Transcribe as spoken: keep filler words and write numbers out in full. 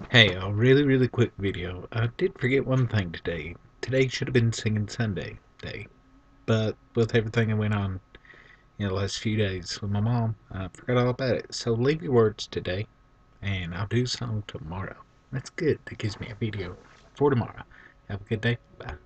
Hey, a really, really quick video. I did forget one thing today. Today should have been Singing Sunday Day, but with everything that went on in the last few days with my mom, I forgot all about it. So leave your words today, and I'll do some tomorrow. That's good. That gives me a video for tomorrow. Have a good day. Bye.